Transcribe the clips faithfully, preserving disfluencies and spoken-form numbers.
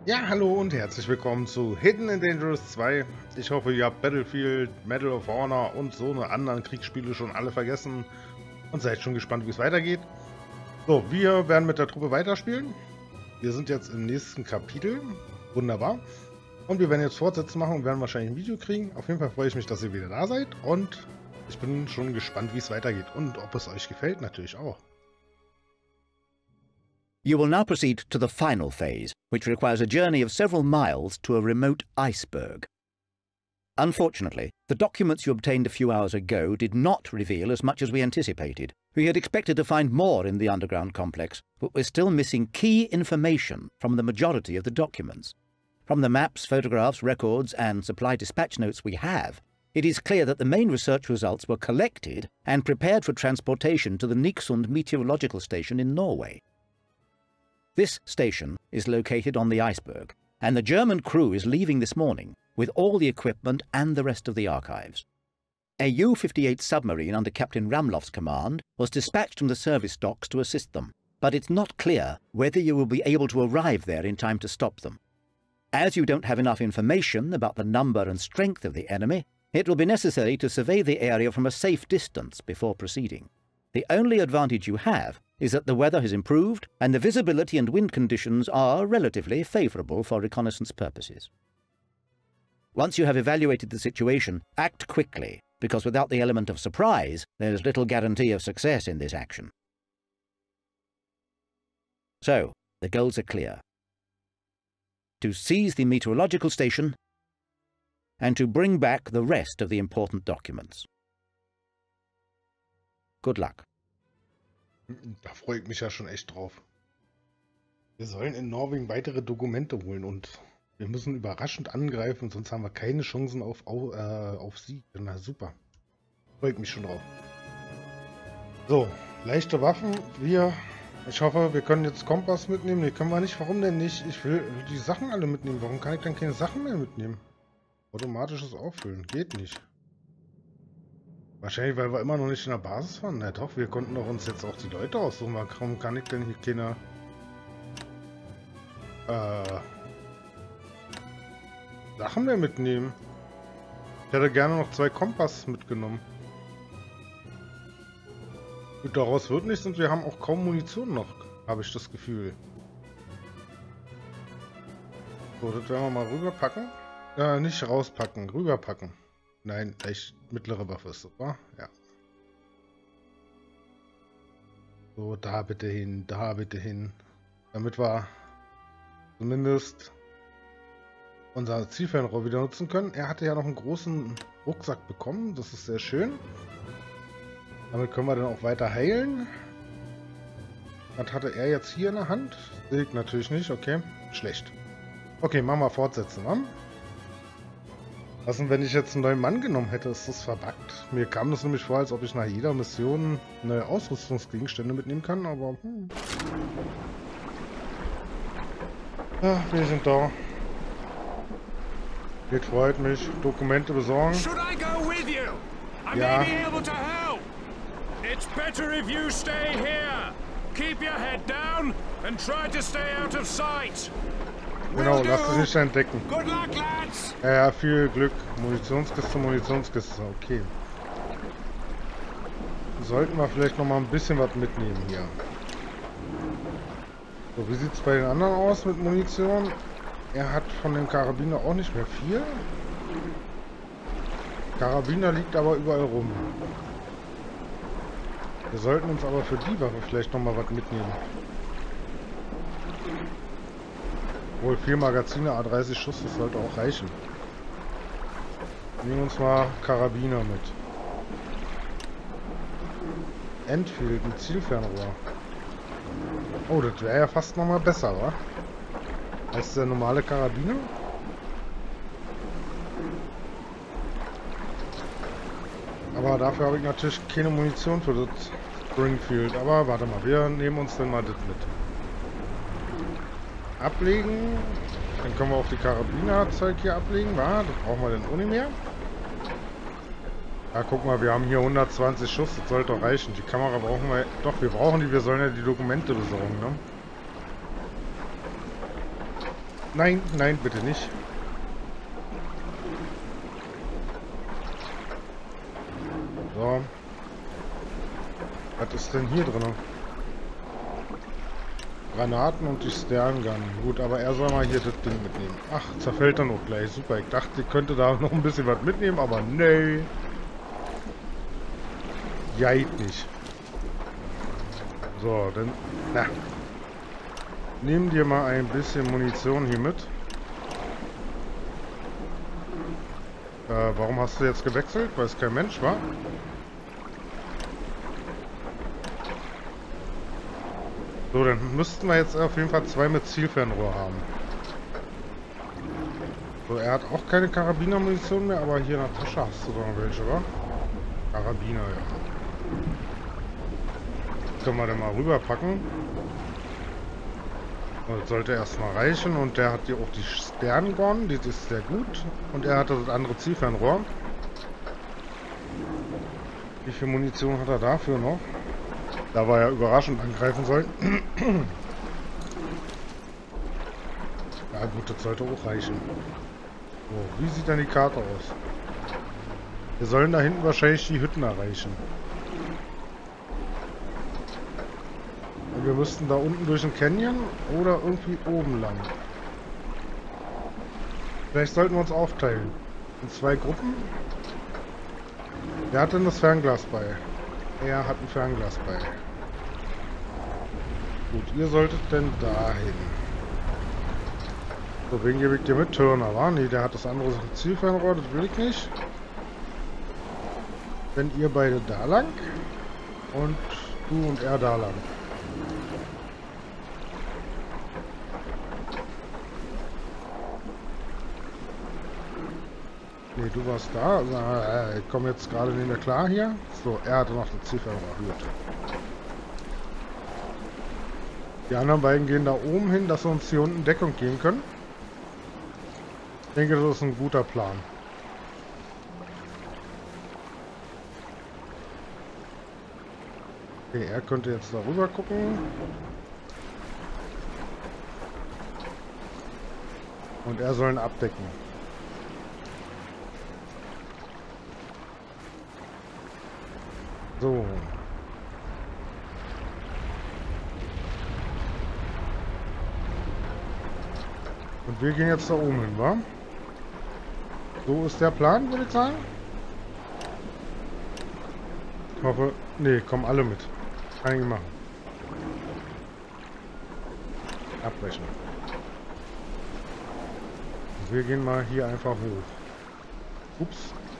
Ja, hallo und herzlich willkommen zu Hidden and Dangerous zwei. Ich hoffe, ihr habt Battlefield, Medal of Honor und so eine anderen Kriegsspiele schon alle vergessen und seid schon gespannt, wie es weitergeht. So, wir werden mit der Truppe weiterspielen. Wir sind jetzt im nächsten Kapitel. Wunderbar. Und wir werden jetzt Fortsetzen machen und werden wahrscheinlich ein Video kriegen. Auf jeden Fall freue ich mich, dass ihr wieder da seid und ich bin schon gespannt, wie es weitergeht und ob es euch gefällt, natürlich auch. You will now proceed to the final phase, which requires a journey of several miles to a remote iceberg. Unfortunately, the documents you obtained a few hours ago did not reveal as much as we anticipated. We had expected to find more in the underground complex, but we're still missing key information from the majority of the documents. From the maps, photographs, records, and supply dispatch notes we have, it is clear that the main research results were collected and prepared for transportation to the Nyksund Meteorological Station in Norway. This station is located on the iceberg, and the German crew is leaving this morning with all the equipment and the rest of the archives. A U fifty-eight submarine under Captain Ramloff's command was dispatched from the service docks to assist them, but it's not clear whether you will be able to arrive there in time to stop them. As you don't have enough information about the number and strength of the enemy, it will be necessary to survey the area from a safe distance before proceeding. The only advantage you have is that the weather has improved and the visibility and wind conditions are relatively favourable for reconnaissance purposes. Once you have evaluated the situation, act quickly, because without the element of surprise, there is little guarantee of success in this action. So, the goals are clear. To seize the meteorological station and to bring back the rest of the important documents. Good luck. Da freue ich mich ja schon echt drauf. Wir sollen in Norwegen weitere Dokumente holen und wir müssen überraschend angreifen, sonst haben wir keine Chancen auf, auf, äh, auf Sieg. Na super. Freue ich mich schon drauf. So, leichte Waffen. Wir, ich hoffe, wir können jetzt Kompass mitnehmen. Nee, können wir nicht. Warum denn nicht? Ich will die Sachen alle mitnehmen. Warum kann ich dann keine Sachen mehr mitnehmen? Automatisches Auffüllen. Geht nicht. Wahrscheinlich, weil wir immer noch nicht in der Basis waren. Na doch, wir konnten doch uns jetzt auch die Leute aussuchen. Warum kann ich denn hier keine... Äh... Sachen mehr mitnehmen? Ich hätte gerne noch zwei Kompass mitgenommen. Gut, daraus wird nichts und wir haben auch kaum Munition noch, habe ich das Gefühl. So, das werden wir mal rüberpacken. Äh, nicht rauspacken, rüberpacken. Nein, echt mittlere Waffe ist super. Ja. So, da bitte hin, da bitte hin. Damit wir zumindest unser Zielfernrohr wieder nutzen können. Er hatte ja noch einen großen Rucksack bekommen. Das ist sehr schön. Damit können wir dann auch weiter heilen. Was hatte er jetzt hier in der Hand? Sehe ich natürlich nicht. Okay, schlecht. Okay, machen wir fortsetzen, wa? Was denn, wenn ich jetzt einen neuen Mann genommen hätte, ist das verbuggt. Mir kam das nämlich vor, als ob ich nach jeder Mission neue Ausrüstungsgegenstände mitnehmen kann, aber hm. Ja, wir sind da. Geht, freut mich. Dokumente besorgen. Should I go with you? I Ja. may be able to help. It's better if you stay here. Keep your head down and try to stay out of sight. Genau, lass dich nicht entdecken. Good luck, lads. Ja, ja, viel Glück. Munitionskiste, Munitionskiste. Okay. Sollten wir vielleicht noch mal ein bisschen was mitnehmen hier. So, wie sieht es bei den anderen aus mit Munition? Er hat von dem Karabiner auch nicht mehr viel. Karabiner liegt aber überall rum. Wir sollten uns aber für die Waffe vielleicht noch mal was mitnehmen. Wohl vier Magazine, A dreißig Schuss, das sollte auch reichen. Nehmen wir uns mal Karabiner mit. Enfield, ein Zielfernrohr. Oh, das wäre ja fast noch mal besser, wa? Als der normale Karabiner. Aber dafür habe ich natürlich keine Munition für das Springfield. Aber warte mal, wir nehmen uns dann mal das mit. Ablegen. Dann können wir auch die Karabiner-Zeug hier ablegen. Ja, das brauchen wir dann auch nicht mehr. Ja, guck mal, wir haben hier hundertzwanzig Schuss. Das sollte doch reichen. Die Kamera brauchen wir... Doch, wir brauchen die. Wir sollen ja die Dokumente besorgen, ne? Nein, nein, bitte nicht. So. Was ist denn hier drin? Granaten und die Sterngun. Gut, aber er soll mal hier das Ding mitnehmen. Ach, zerfällt dann auch gleich. Super, ich dachte, ich könnte da noch ein bisschen was mitnehmen, aber nee. Jeit nicht. So, dann... Na. Nimm dir mal ein bisschen Munition hier mit. Äh, warum hast du jetzt gewechselt? Weil es kein Mensch war? So, dann müssten wir jetzt auf jeden Fall zwei mit Zielfernrohr haben. So, er hat auch keine Karabinermunition mehr, aber hier in der Tasche hast du doch noch welche, wa? Karabiner, ja. Können wir den mal rüberpacken. Das sollte erstmal reichen und der hat hier auch die Sterngun, die ist sehr gut. Und er hatte das andere Zielfernrohr. Wie viel Munition hat er dafür noch? Da wir ja überraschend angreifen sollen. Ja gut, das sollte auch reichen. So, wie sieht denn die Karte aus? Wir sollen da hinten wahrscheinlich die Hütten erreichen. Und wir müssten da unten durch den Canyon oder irgendwie oben lang. Vielleicht sollten wir uns aufteilen. In zwei Gruppen. Wer hat denn das Fernglas bei? Er hat ein Fernglas bei. Gut, ihr solltet denn dahin. So, wen gebe ich dir mit? Turner, war? Nee, der hat das andere Zielfernrohr, das will ich nicht. Wenn ihr beide da lang und du und er da lang. Nee, du warst da. Na, ich komme jetzt gerade nicht mehr klar hier. So, er hatte noch das Zielfernrohr. Gut. Die anderen beiden gehen da oben hin, dass wir uns hier unten Deckung geben können. Ich denke, das ist ein guter Plan. Okay, er könnte jetzt darüber gucken. Und er soll ihn abdecken. So. Und wir gehen jetzt da oben hin, wa? So ist der Plan, würde ich sagen. Ich hoffe... Ne, kommen alle mit. Kann ich machen. Abbrechen. Wir gehen mal hier einfach hoch. Ups.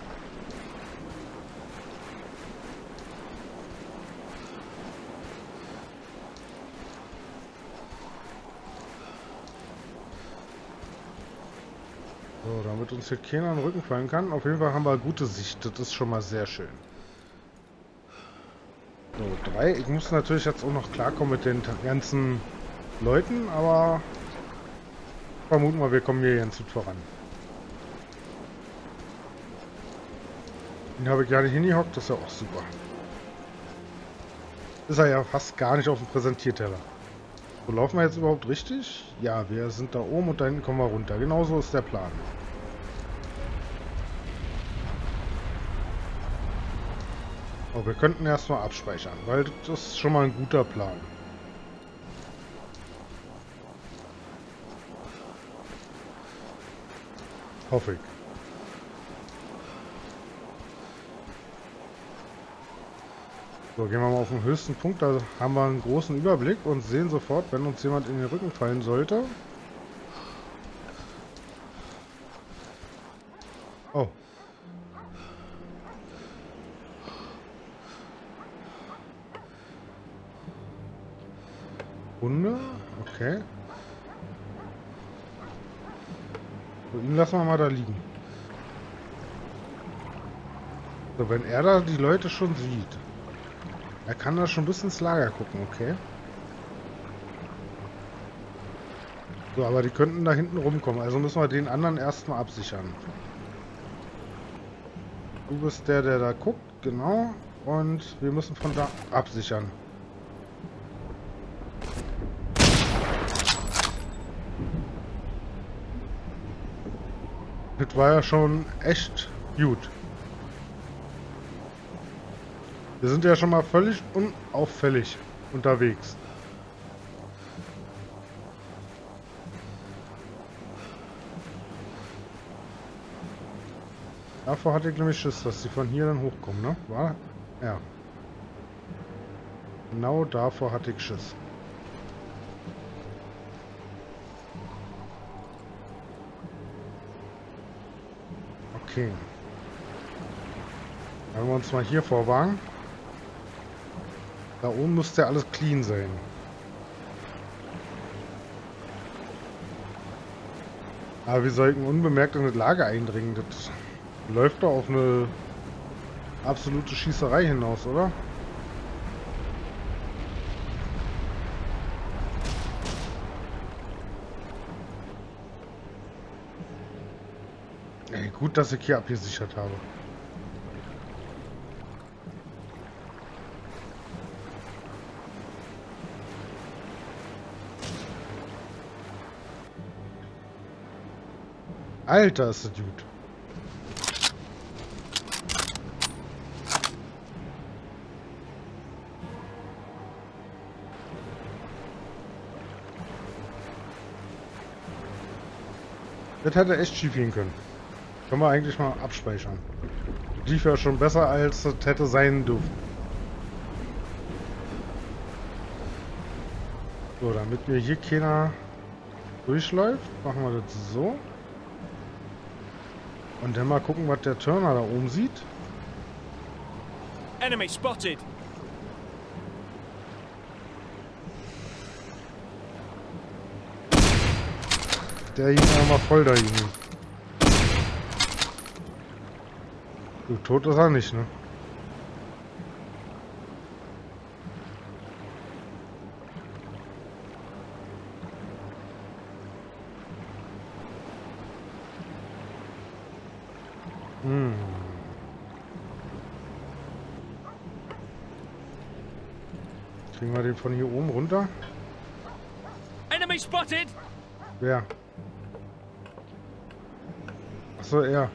So, damit uns hier keiner in den Rücken fallen kann. Auf jeden Fall haben wir gute Sicht. Das ist schon mal sehr schön. So, drei. Ich muss natürlich jetzt auch noch klarkommen mit den ganzen Leuten, aber vermuten wir, wir kommen hier ganz gut voran. Den habe ich gerade hingehockt, das ist ja auch super. Ist er ja fast gar nicht auf dem Präsentierteller. So, laufen wir jetzt überhaupt richtig? Ja, wir sind da oben und da hinten kommen wir runter. Genauso ist der Plan. Oh, wir könnten erstmal abspeichern, weil das ist schon mal ein guter Plan. Hoffe ich. So, gehen wir mal auf den höchsten Punkt, da haben wir einen großen Überblick und sehen sofort, wenn uns jemand in den Rücken fallen sollte. Oh. Hunde? Okay. So, ihn lassen wir mal da liegen. So, wenn er da die Leute schon sieht. Er kann da schon ein bisschen ins Lager gucken, okay. So, aber die könnten da hinten rumkommen. Also müssen wir den anderen erstmal absichern. Du bist der, der da guckt, genau. Und wir müssen von da absichern. Das war ja schon echt gut. Wir sind ja schon mal völlig unauffällig unterwegs. Davor hatte ich nämlich Schiss, dass sie von hier dann hochkommen, ne? War? Ja. Genau davor hatte ich Schiss. Okay. Wenn wir uns mal hier vorwagen. Da oben müsste ja alles clean sein. Aber wie soll ich denn unbemerkt in das Lager eindringen? Das läuft doch auf eine absolute Schießerei hinaus, oder? Ey, gut, dass ich hier abgesichert habe. Alter, ist das gut. Das hätte echt schief gehen können. Können wir eigentlich mal abspeichern. Das lief ja schon besser, als das hätte sein dürfen. So, damit mir hier keiner durchläuft, machen wir das so. Und dann mal gucken, was der Turner da oben sieht. Enemy spotted. Der ging einmal voll da hin. Du, tot ist er nicht, ne? Hm. Kriegen wir den von hier oben runter? Enemy spotted. Wer? Achso, er.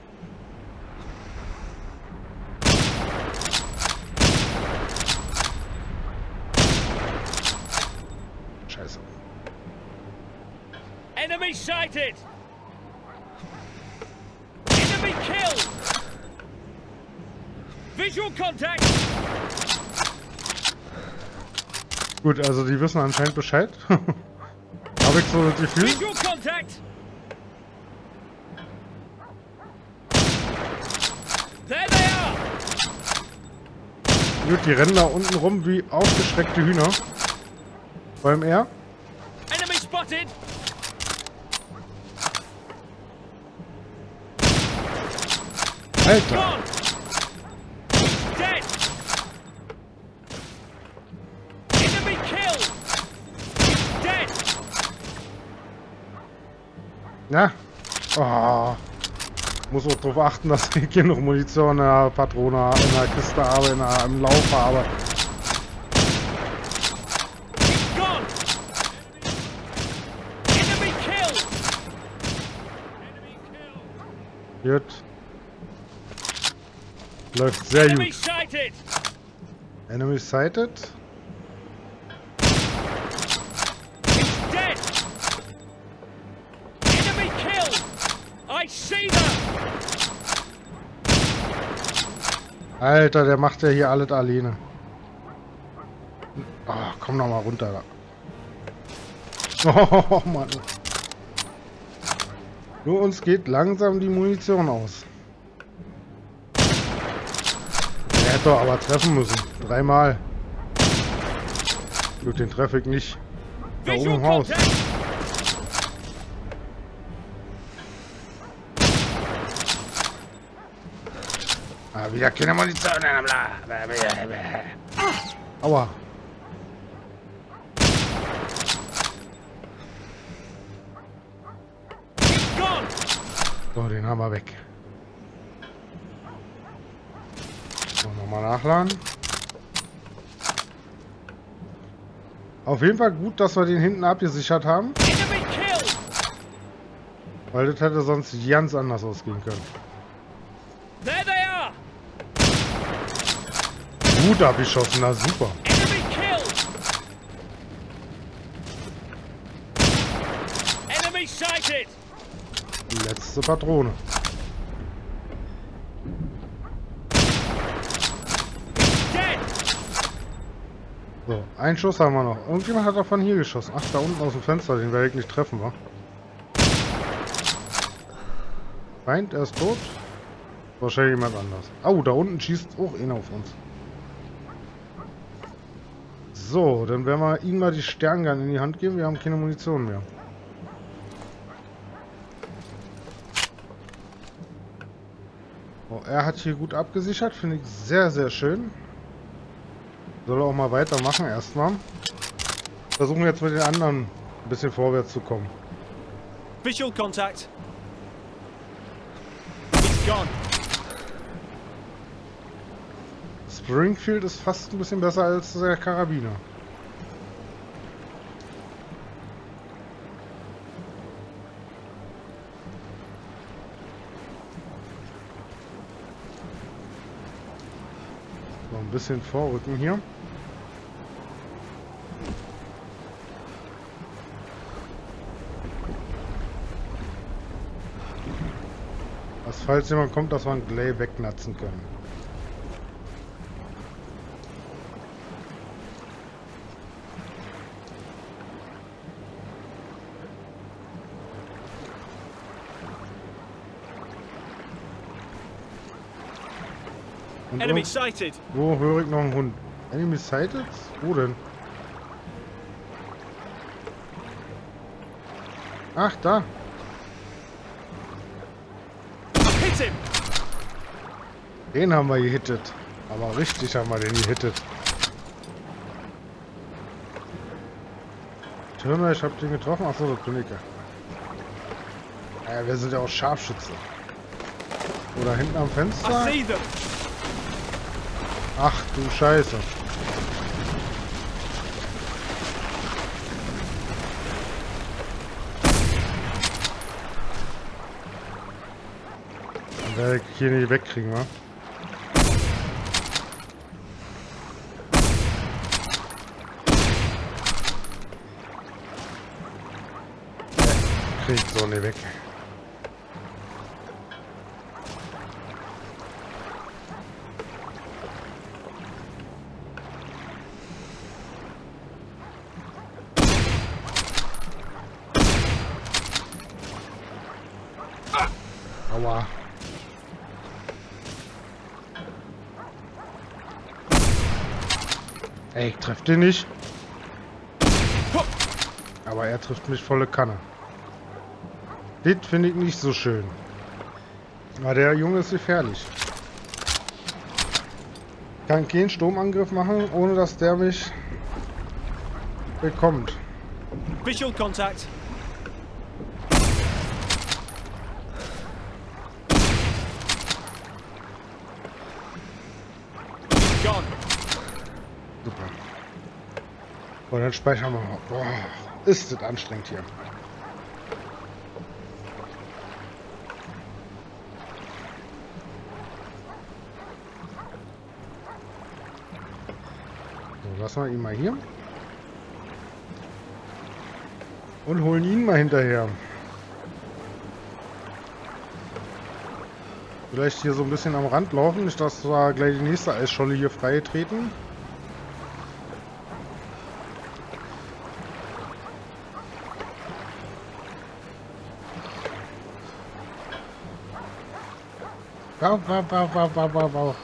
Scheiße. Enemy sighted. Enemy killed. Visual contact. Gut, also die wissen anscheinend Bescheid. Habe ich so das Gefühl. Visual contact. There they are. Gut, die rennen da unten rum wie aufgeschreckte Hühner. Beim R. Enemy spotted. Alter. Gone. Dead. Enemy killed. Dead. Na. Oh. Muss auch darauf achten, dass ich genug Munition in der Patrone, in der Kiste habe, in der, im Lauf habe. Gone. Enemy killed. Gut. Läuft sehr Enemy gut. sighted. Enemy sighted. Dead. Enemy killed. I see them. Alter, der macht ja hier alles alleine. Oh, komm noch mal runter da. Oh Mann. Nur uns geht langsam die Munition aus. Der hätte doch aber treffen müssen. Dreimal. Gut, den treffe ich nicht. Da oben Visual im Haus. contact. Ah, wieder keine Munition. Aua. Gone. So, den haben wir weg. So, nochmal nachladen. Auf jeden Fall gut, dass wir den hinten abgesichert haben. Enemy killed. Weil das hätte sonst ganz anders ausgehen können. There they are! Gut abgeschossen, na super. Enemy killed! Enemy sighted! Die letzte Patrone. Dead! So, einen Schuss haben wir noch. Irgendjemand hat auch von hier geschossen. Ach, da unten aus dem Fenster, den werde ich nicht treffen, wa? Feind, er ist tot. Wahrscheinlich jemand anders. Oh, da unten schießt auch einer auf uns. So, dann werden wir ihm mal die Sterngun in die Hand geben. Wir haben keine Munition mehr. Oh, er hat hier gut abgesichert. Finde ich sehr, sehr schön. Soll er auch mal weitermachen erstmal. Versuchen jetzt mit den anderen ein bisschen vorwärts zu kommen. Visual contact. He's gone. Springfield ist fast ein bisschen besser als der Karabiner. So, ein bisschen vorrücken hier. Was, falls jemand kommt, dass wir einen Glay wegnatzen können. Und Enemy sighted! wo höre ich noch einen Hund? Enemy sighted? Wo denn? Ach, da. Hit him! Den haben wir gehittet. Aber richtig haben wir den gehittet. Türme, ich hab den getroffen. Achso, das bin ich ja. Ja, wir sind ja auch Scharfschütze. Oder hinten am Fenster. I see them! Ach du Scheiße. Den werde ich hier nicht wegkriegen, wa? Krieg ich so nicht weg. Aua. Ey, ich treff den nicht. Aber er trifft mich volle Kanne. Das finde ich nicht so schön. Aber der Junge ist gefährlich. Ich kann keinen Sturmangriff machen, ohne dass der mich bekommt. Visual contact. Gone. Super. Und dann speichern wir mal. Boah, ist das anstrengend hier. So, lassen wir ihn mal hier. Und holen ihn mal hinterher. Vielleicht hier so ein bisschen am Rand laufen, nicht dass wir gleich die nächste Eisscholle hier frei treten. Wow, wow, wow, wow, wow, wow, wow.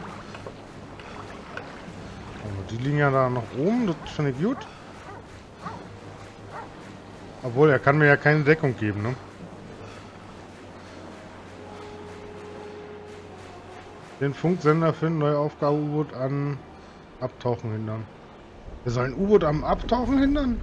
Die liegen ja da noch oben, das finde ich gut. Obwohl, er kann mir ja keine Deckung geben, ne? Den Funksender finden, neue Aufgabe U-Boot an Abtauchen hindern. Wir sollen U-Boot am Abtauchen hindern?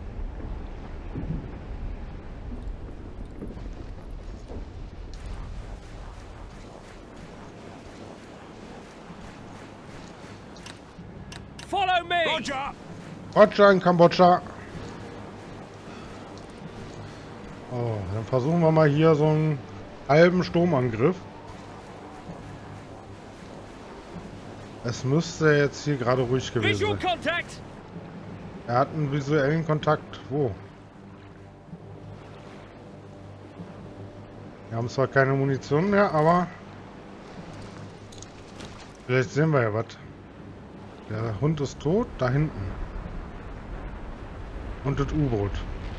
Follow me! Roger! Roger in Kambodscha. Oh. dann versuchen wir mal hier so einen halben Sturmangriff. Es müsste jetzt hier gerade ruhig gewesen sein. Er hat einen visuellen Kontakt. Wo? Wir haben zwar keine Munition mehr, aber vielleicht sehen wir ja was. Der Hund ist tot, da hinten. Und das U-Boot.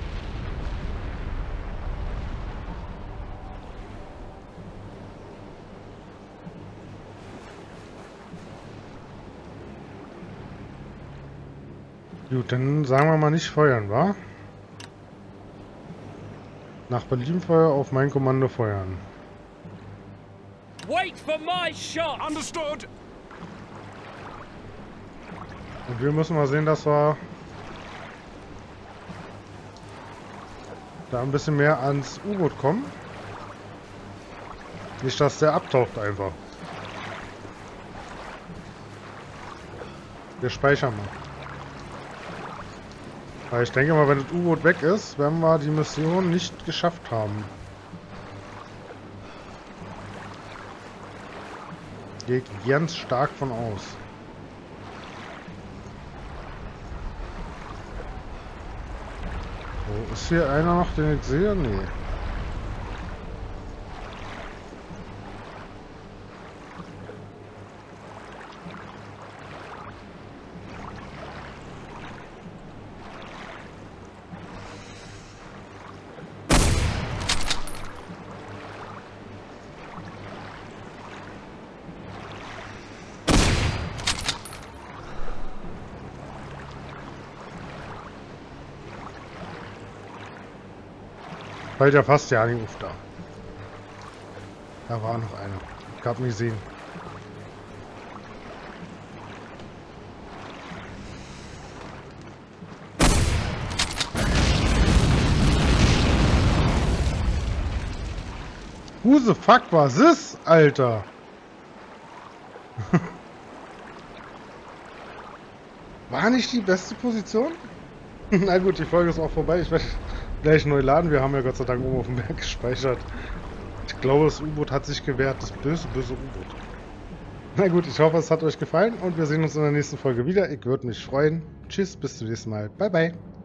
Gut, dann sagen wir mal nicht feuern, wa? Nach Belieben Feuer, auf mein Kommando feuern. Wait for my shot. Understood. Und wir müssen mal sehen, dass wir da ein bisschen mehr ans U-Boot kommen. Nicht, dass der abtaucht einfach. Wir speichern mal. Weil ich denke mal, wenn das U-Boot weg ist, werden wir die Mission nicht geschafft haben. Geht ganz stark von aus. So, ist hier einer noch, den ich sehe? Nee. Fällt ja fast ja nicht auf da. Da war noch einer. Ich hab nicht gesehen. Who the fuck was this, Alter? War nicht die beste Position? Na gut, die Folge ist auch vorbei. Ich werde gleich neu laden. Wir haben ja Gott sei Dank oben auf dem Berg gespeichert. Ich glaube, das U-Boot hat sich gewehrt. Das böse, böse U-Boot. Na gut, ich hoffe, es hat euch gefallen und wir sehen uns in der nächsten Folge wieder. Ich würde mich freuen. Tschüss, bis zum nächsten Mal. Bye, bye.